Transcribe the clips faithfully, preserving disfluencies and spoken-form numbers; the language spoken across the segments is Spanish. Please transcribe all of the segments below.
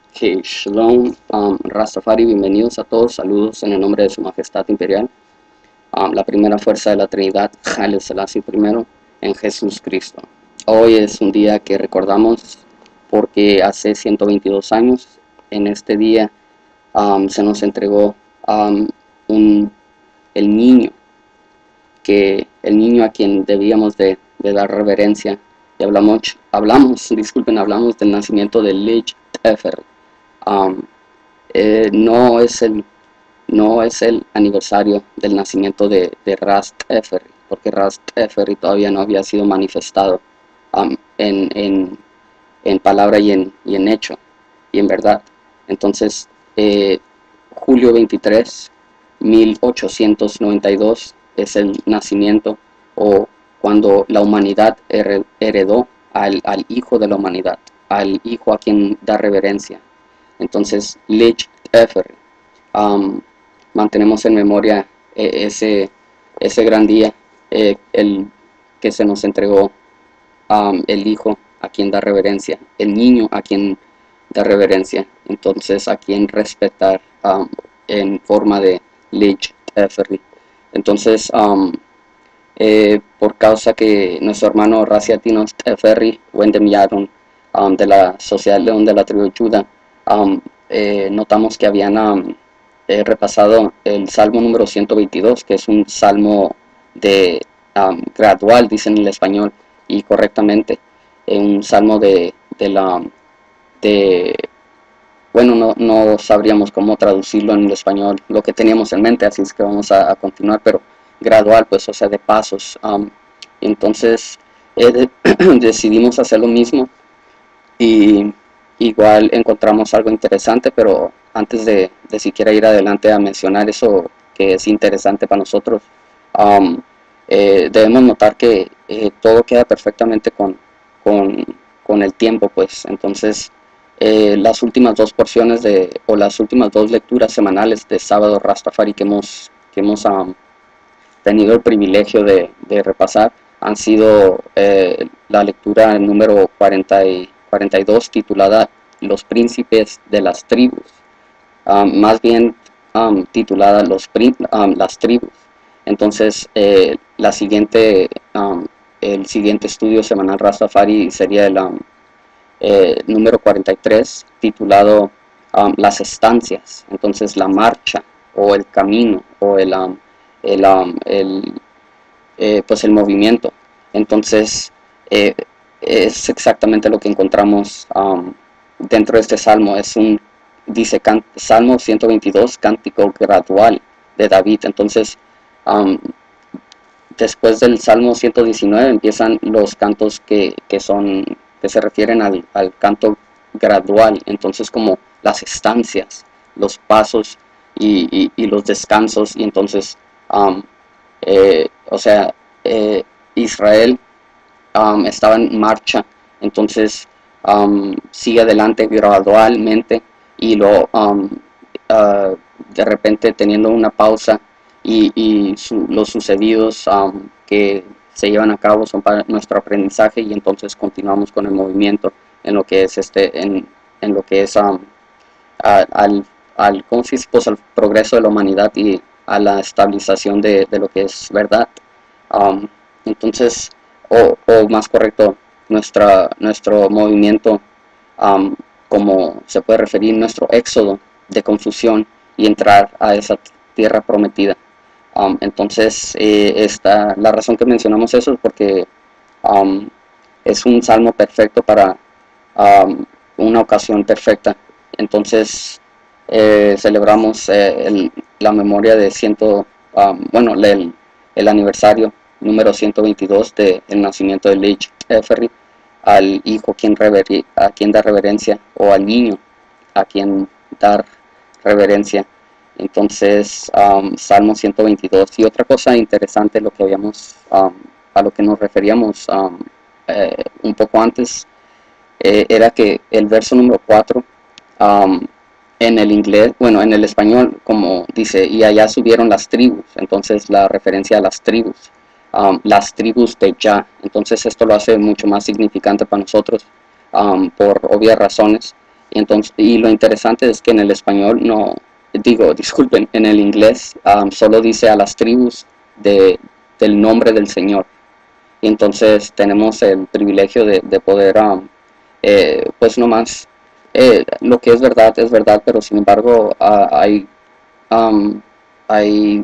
Que Shalom, um, Rastafari, bienvenidos a todos, saludos en el nombre de su majestad imperial, um, la primera fuerza de la Trinidad, Haile Selassie primero, en Jesús Cristo. Hoy es un día que recordamos porque hace ciento veintidós años, en este día, um, se nos entregó um, un, el niño, que el niño a quien debíamos de, de dar reverencia, y hablamos, hablamos, disculpen, hablamos del nacimiento de Lich Tefer. Um, eh, no es el no es el aniversario del nacimiento de, de Ras Tefery, porque Ras Tefery todavía no había sido manifestado um, en, en, en palabra y en, y en hecho y en verdad. Entonces, eh, julio veintitrés, mil ochocientos noventa y dos es el nacimiento, o cuando la humanidad heredó al, al hijo de la humanidad, al hijo a quien da reverencia. Entonces, Lich Tefery, um, mantenemos en memoria eh, ese, ese gran día, eh, el que se nos entregó um, el hijo a quien da reverencia, el niño a quien da reverencia, entonces a quien respetar um, en forma de Lich Tefery. Entonces, um, eh, por causa que nuestro hermano Raciatino Tefery, Wendem Yaron, um, de la Sociedad León de la Tribu de Judá, um, eh, notamos que habían um, eh, repasado el Salmo número ciento veintidós, que es un salmo de um, gradual, dicen en el español, y correctamente, eh, un salmo de, de la... de bueno, no, no sabríamos cómo traducirlo en el español, lo que teníamos en mente, así es que vamos a, a continuar, pero gradual, pues, o sea, de pasos. Um, entonces, eh, de, decidimos hacer lo mismo y igual encontramos algo interesante, pero antes de, de siquiera ir adelante a mencionar eso que es interesante para nosotros, um, eh, debemos notar que eh, todo queda perfectamente con, con, con el tiempo, pues, entonces eh, las últimas dos porciones de, o las últimas dos lecturas semanales de Sábado Rastafari que hemos, que hemos um, tenido el privilegio de, de repasar han sido eh, la lectura número cuarenta y, cuarenta y dos titulada Los Príncipes de las Tribus, um, más bien um, titulada Los um, las Tribus. Entonces, eh, la siguiente, um, el siguiente estudio semanal Rastafari sería el um, eh, número cuarenta y tres, titulado um, Las Estancias. Entonces, la marcha o el camino o el, um, el, um, el, eh, pues el movimiento. Entonces, eh, es exactamente lo que encontramos um, dentro de este salmo. Es un, dice, can, Salmo ciento veintidós, cántico gradual de David. Entonces, um, después del Salmo ciento diecinueve empiezan los cantos que, que son, que se refieren al, al canto gradual, entonces como las estancias, los pasos y, y, y los descansos, y entonces, um, eh, o sea, eh, Israel um, estaba en marcha, entonces um, sigue adelante gradualmente y lo um, uh, de repente teniendo una pausa y, y su, los sucedidos um, que se llevan a cabo son para nuestro aprendizaje, y entonces continuamos con el movimiento en lo que es este en, en lo que es um, a, al, al, ¿cómo se dice? Pues al progreso de la humanidad y a la estabilización de, de lo que es verdad. Um, entonces, o, o más correcto, nuestra, nuestro movimiento, um, como se puede referir, nuestro éxodo de confusión y entrar a esa tierra prometida. Um, entonces, eh, esta, la razón que mencionamos eso es porque um, es un salmo perfecto para um, una ocasión perfecta. Entonces, eh, celebramos eh, el, la memoria de ciento, um, bueno, el, el aniversario número ciento veintidós del de nacimiento de Lich Tefery, al hijo quien reveri, a quien da reverencia, o al niño a quien dar reverencia. Entonces, um, Salmo ciento veintidós. Y otra cosa interesante, lo que habíamos, um, a lo que nos referíamos um, eh, un poco antes, eh, era que el verso número cuatro, um, en el inglés, bueno, en el español, como dice, y allá subieron las tribus, entonces la referencia a las tribus, um, las tribus de Jah. Entonces esto lo hace mucho más significante para nosotros, um, por obvias razones, Y, entonces, y lo interesante es que en el español no, digo, disculpen, en el inglés um, solo dice a las tribus de, del nombre del Señor. Y entonces tenemos el privilegio de, de poder, um, eh, pues nomás, eh, lo que es verdad es verdad, pero sin embargo uh, hay, um, hay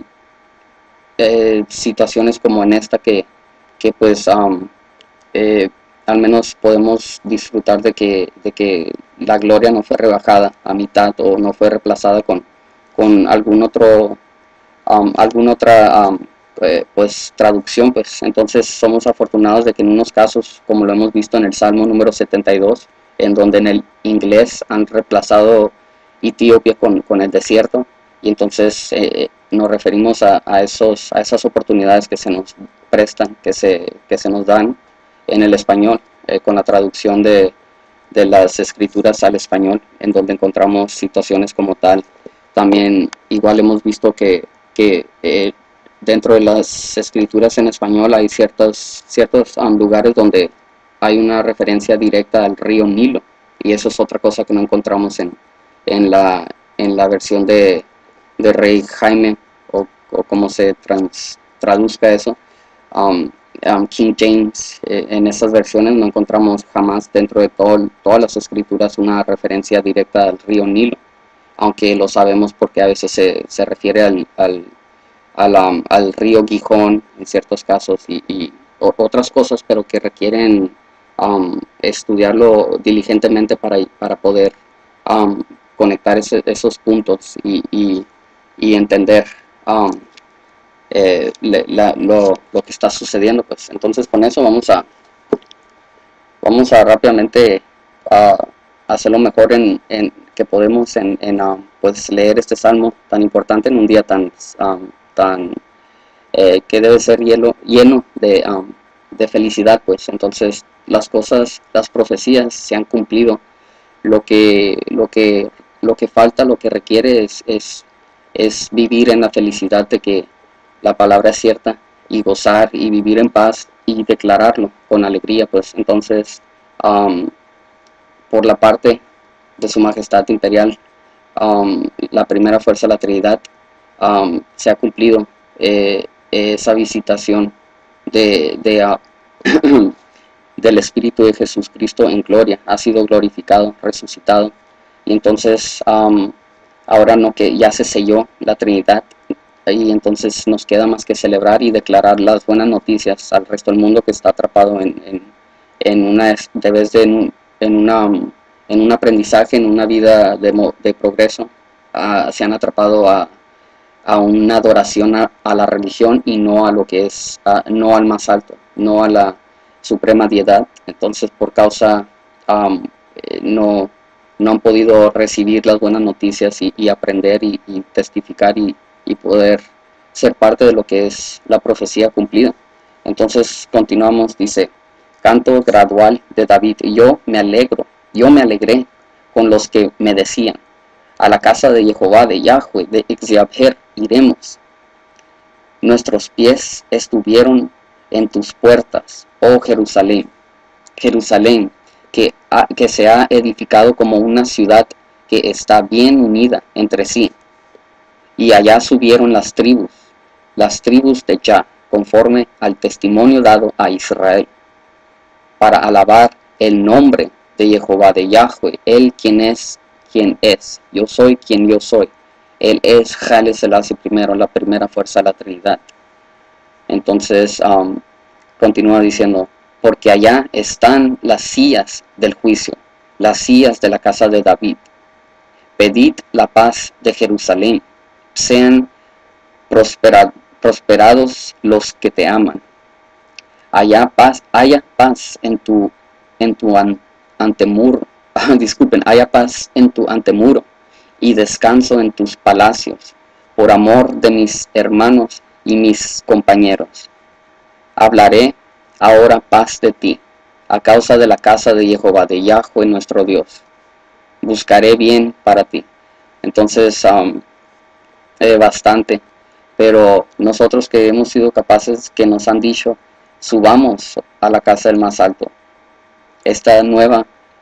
eh, situaciones como en esta que, que pues um, eh, al menos podemos disfrutar de que, de que la gloria no fue rebajada a mitad o no fue reemplazada con, con algún otro, um, alguna otra um, eh, pues traducción. Pues entonces somos afortunados de que en unos casos, como lo hemos visto en el Salmo número setenta y dos, en donde en el inglés han reemplazado Etiopía con, con el desierto, y entonces eh, nos referimos a, a, esos, a esas oportunidades que se nos prestan, que se, que se nos dan en el español, eh, con la traducción de, de las escrituras al español, en donde encontramos situaciones como tal. También igual hemos visto que, que eh, dentro de las escrituras en español hay ciertos, ciertos um, lugares donde hay una referencia directa al río Nilo, y eso es otra cosa que no encontramos en, en, la, en la versión de, de Rey Jaime, o, o como se trans, traduzca eso. Um, um, King James, eh, en esas versiones no encontramos jamás dentro de todo, todas las escrituras una referencia directa al río Nilo, aunque lo sabemos porque a veces se, se refiere al, al, al, um, al río Gijón en ciertos casos, y, y o, otras cosas, pero que requieren um, estudiarlo diligentemente para, para poder um, conectar ese, esos puntos y, y, y entender um, eh, le, la, lo, lo que está sucediendo. Pues entonces con eso vamos a vamos a rápidamente a hacer lo mejor en, en que podemos en, en uh, pues leer este salmo tan importante en un día tan um, tan eh, que debe ser lleno, lleno de, um, de felicidad. Pues entonces las cosas, las profecías se han cumplido. Lo que lo que lo que falta, lo que requiere es, es, es vivir en la felicidad de que la palabra es cierta, y gozar y vivir en paz y declararlo con alegría. Pues entonces um, por la parte de su majestad imperial, um, la primera fuerza de la Trinidad, um, se ha cumplido eh, esa visitación de, de uh, del Espíritu de Jesucristo en gloria, ha sido glorificado, resucitado. Y entonces um, ahora no, que ya se selló la Trinidad, y entonces nos queda más que celebrar y declarar las buenas noticias al resto del mundo que está atrapado en, en, en una, de vez de en, en, una, en un aprendizaje, en una vida de, de progreso. Uh, se han atrapado a, a una adoración a, a la religión, y no a lo que es, uh, no al más alto, no a la suprema deidad. Entonces por causa um, eh, no, no han podido recibir las buenas noticias y, y aprender y, y testificar y, y poder ser parte de lo que es la profecía cumplida. Entonces continuamos, dice: canto gradual de David. Y yo me alegro, yo me alegré con los que me decían: a la casa de Jehová, de Yahweh, de Exjabher iremos. Nuestros pies estuvieron en tus puertas, oh Jerusalén, Jerusalén, que, ha, que se ha edificado como una ciudad que está bien unida entre sí. Y allá subieron las tribus, las tribus de Jah, conforme al testimonio dado a Israel, para alabar el nombre de Jehová, de Yahweh, él quien es, quien es, yo soy quien yo soy. Él es Haile Selassie primero, la primera fuerza de la Trinidad. Entonces um, continúa diciendo: porque allá están las sillas del juicio, las sillas de la casa de David. Pedid la paz de Jerusalén, sean prospera, prosperados los que te aman. Haya paz, haya paz en tu, en tu an, antemuro, disculpen, haya paz en tu antemuro y descanso en tus palacios, por amor de mis hermanos y mis compañeros. Hablaré ahora paz de ti, a causa de la casa de Jehová, de Yahweh nuestro Dios. Buscaré bien para ti. Entonces, um, eh, bastante, pero nosotros que hemos sido capaces, que nos han dicho: subamos a la casa del más alto. Esta nueva, esta nueva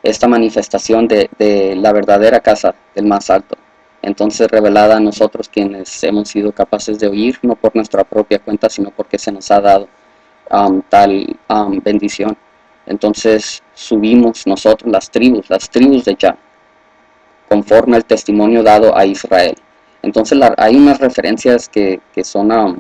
esta manifestación de, de la verdadera casa del más alto. Entonces revelada a nosotros quienes hemos sido capaces de oír, no por nuestra propia cuenta, sino porque se nos ha dado um, tal um, bendición. Entonces subimos nosotros, las tribus, las tribus de Jah, conforme al testimonio dado a Israel. Entonces la, hay unas referencias que, que son, um,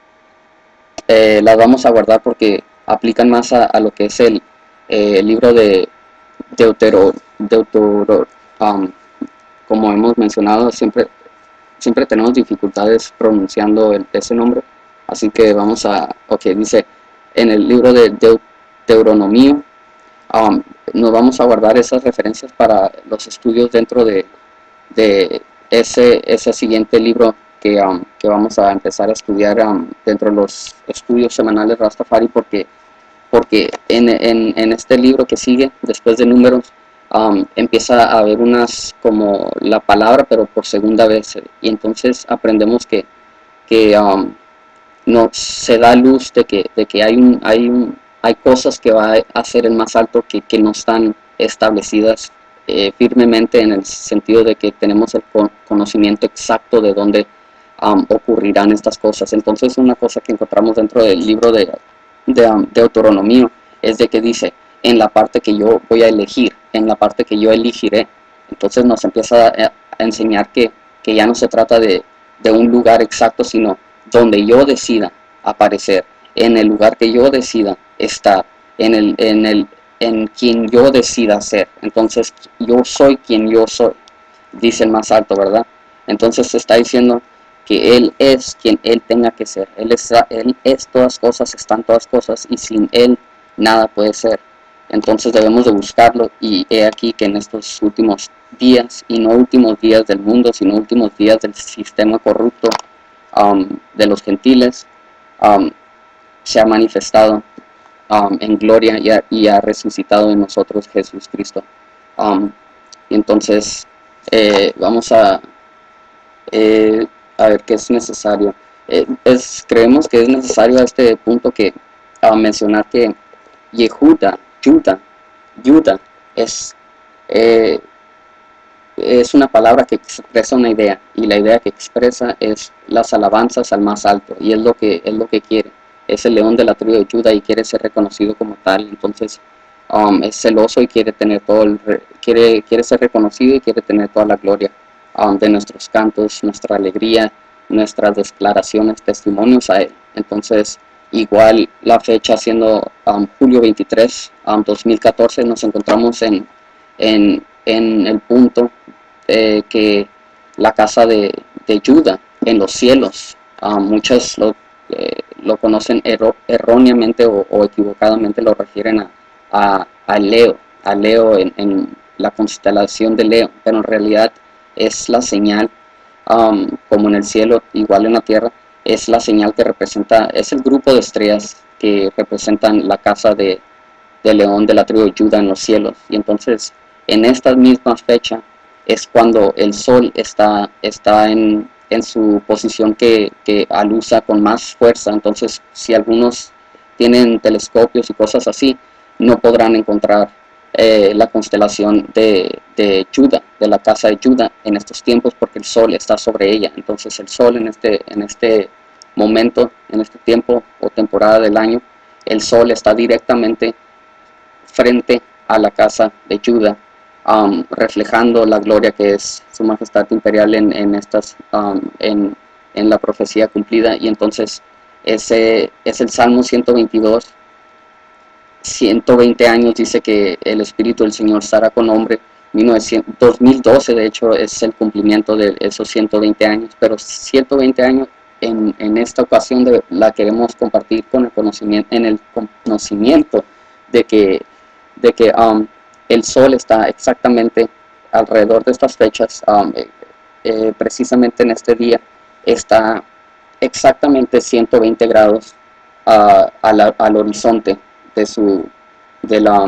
eh, las vamos a guardar porque aplican más a, a lo que es el, eh, el libro de Deutero, Deutero um, como hemos mencionado, siempre, siempre tenemos dificultades pronunciando el, ese nombre, así que vamos a, ok, dice, en el libro de Deut Deuteronomio, um, nos vamos a guardar esas referencias para los estudios dentro de, de ese, ese siguiente libro que, um, que vamos a empezar a estudiar um, dentro de los estudios semanales Rastafari, porque, porque en, en, en este libro que sigue, después de Números, Um, empieza a haber unas como la palabra pero por segunda vez, y entonces aprendemos que, que um, no, se da luz de que, de que hay, un, hay, un, hay cosas que va a hacer el más alto que, que no están establecidas eh, firmemente, en el sentido de que tenemos el conocimiento exacto de dónde um, ocurrirán estas cosas. Entonces una cosa que encontramos dentro del libro de, de, um, de Deuteronomio es de que dice, en la parte que yo voy a elegir, en la parte que yo elegiré. Entonces nos empieza a, a enseñar que, que ya no se trata de, de un lugar exacto, sino donde yo decida aparecer, en el lugar que yo decida estar, en, el, en, el, en quien yo decida ser. Entonces yo soy quien yo soy, dice el más alto, ¿verdad? Entonces se está diciendo que Él es quien Él tenga que ser. Él es, él es todas cosas, están todas cosas, y sin Él nada puede ser. Entonces debemos de buscarlo, y he aquí que en estos últimos días, y no últimos días del mundo, sino últimos días del sistema corrupto um, de los gentiles, um, se ha manifestado um, en gloria y ha, y ha resucitado en nosotros Jesús Cristo. Um, y entonces eh, vamos a, eh, a ver qué es necesario. Eh, es, creemos que es necesario a este punto que uh, mencionar que Yehuda, Yuda, Yuda es, eh, es una palabra que expresa una idea, y la idea que expresa es las alabanzas al más alto, y es lo que, es lo que quiere. Es el león de la tribu de Judá y quiere ser reconocido como tal. Entonces um, es celoso y quiere tener todo el, quiere, quiere ser reconocido y quiere tener toda la gloria um, de nuestros cantos, nuestra alegría, nuestras declaraciones, testimonios a él. Entonces igual la fecha siendo um, julio veintitrés, um, dos mil catorce, nos encontramos en, en, en el punto eh, que la casa de, de Judá en los cielos, um, muchos lo, eh, lo conocen erro, erróneamente o, o equivocadamente lo refieren a, a, a Leo, a Leo en, en la constelación de Leo, pero en realidad es la señal, um, como en el cielo, igual en la tierra, es la señal que representa, es el grupo de estrellas que representan la casa de, de León de la tribu de Judá en los cielos. Y entonces en esta misma fecha es cuando el sol está, está en, en su posición que, que alusa con más fuerza. Entonces si algunos tienen telescopios y cosas así, no podrán encontrar eh, la constelación de, de Judá, de la casa de Judá en estos tiempos, porque el sol está sobre ella. Entonces el sol en este, en este momento, en este tiempo o temporada del año, el sol está directamente frente a la casa de Judá, um, reflejando la gloria que es su majestad imperial en, en, estas, um, en, en la profecía cumplida. Y entonces ese es el Salmo ciento veintidós. ciento veinte años dice que el Espíritu del Señor estará con hombre. dos mil doce de hecho es el cumplimiento de esos ciento veinte años, pero ciento veinte años en, en esta ocasión de, la queremos compartir con el conocimiento, en el conocimiento de que, de que um, el sol está exactamente alrededor de estas fechas, um, eh, eh, precisamente en este día está exactamente ciento veinte grados uh, al, al horizonte de su, de la,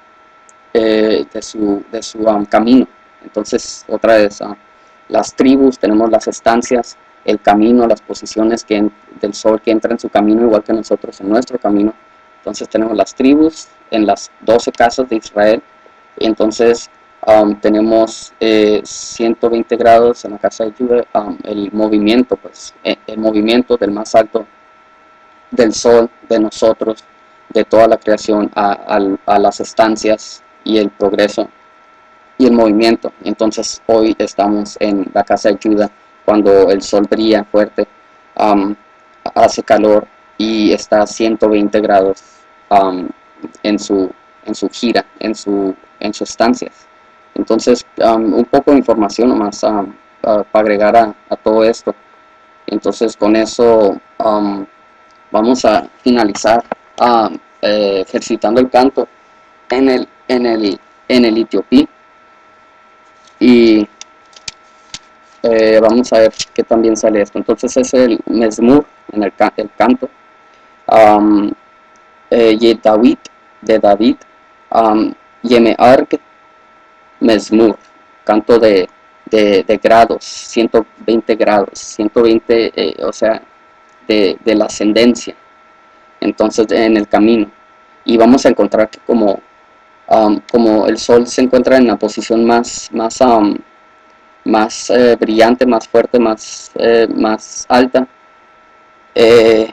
eh, de su, de su um, camino. Entonces otra vez uh, las tribus, tenemos las estancias, el camino, las posiciones que en, del sol que entra en su camino, igual que nosotros en nuestro camino. Entonces tenemos las tribus en las doce casas de Israel, Entonces um, tenemos eh, ciento veinte grados en la casa de ayuda, um, el movimiento, pues, el, el movimiento del más alto del sol, de nosotros, de toda la creación a, a, a las estancias y el progreso y el movimiento. Entonces hoy estamos en la casa de ayuda cuando el sol brilla fuerte, um, hace calor y está a ciento veinte grados um, en su en su gira, en su en sus estancias. Entonces um, un poco de información nomás um, uh, para agregar a, a todo esto. Entonces con eso um, vamos a finalizar uh, eh, ejercitando el canto en el en el en el etiopí. Y eh, vamos a ver qué también sale esto. Entonces es el Mezmur, en el, can el canto. Um, eh, Yedawit, de David. Um, Yemearg, Mezmur, canto de, de, de grados, ciento veinte grados, ciento veinte, eh, o sea, de, de la ascendencia. Entonces en el camino. Y vamos a encontrar que como, um, como el sol se encuentra en la posición más, más um, más eh, brillante, más fuerte, más, eh, más alta, eh,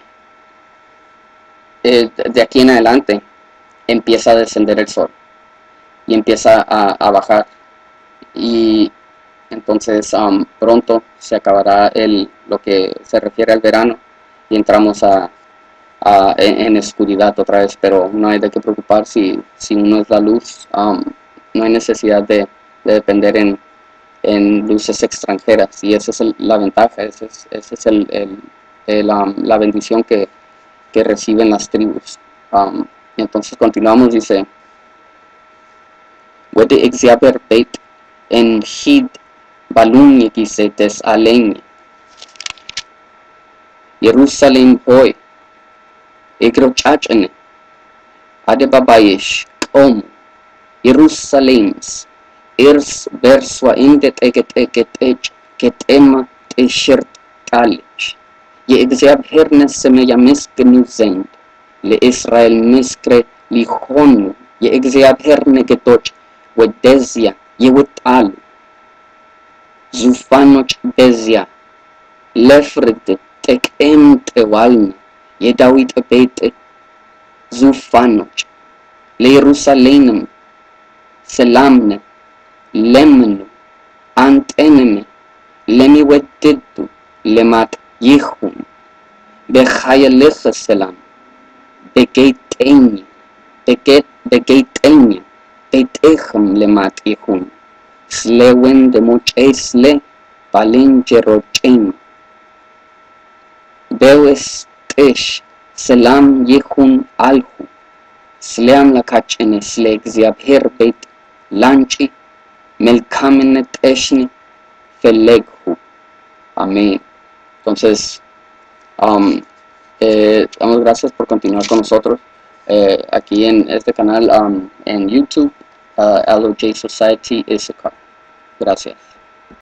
eh, de aquí en adelante empieza a descender el sol y empieza a, a bajar, y entonces um, pronto se acabará el, lo que se refiere al verano y entramos a, a en, en oscuridad otra vez, pero no hay de qué preocupar si, si uno es la luz. Um, no hay necesidad de, de depender en en luces extranjeras, y esa es el, la ventaja, esa es, ese es el, el, el, um, la bendición que, que reciben las tribus. Um, y entonces continuamos, dice: Wede Exaber Beit en Hid Balun Gisetes Alen Jerusalem hoy Egrochachene Adebabayesh Om Jerusalems Ers bersua indet eget eget ech ketema teshert talich. Ye እግዚአብሔር ነስመ ያመስግኑ ዘንድ ለእስራኤል ምስክር ሊሆኑ የእግዚአብሔር ነገዶች ወደዚያ ይወጣሉ። ዙፋኖች በዚያ ለፍርድ ተቀምጠዋልና የዳዊት ቤት ዙፋኖች ለኢየሩሳሌምም ሰላምን ለምኑ አንተንም ለሚወድዱ ልማት ይሁን። በኃይልህ ሰላም በጌጠኝ በጌጠኝ ቤትህም ልማት ይሁን። ስለ ወንድሞቼ ስለ ባልንጀሮቼም በውስጥሽ ሰላም ይሁን አልሁ። ስለ አምላካችን ስለ እግዚአብሔር ቤት ላንቺ መልካምነትሽን ፈለግሁ። Amén. Entonces, um, eh, damos gracias por continuar con nosotros eh, aquí en este canal, um, en YouTube, uh, L O J Society Issachar. Gracias.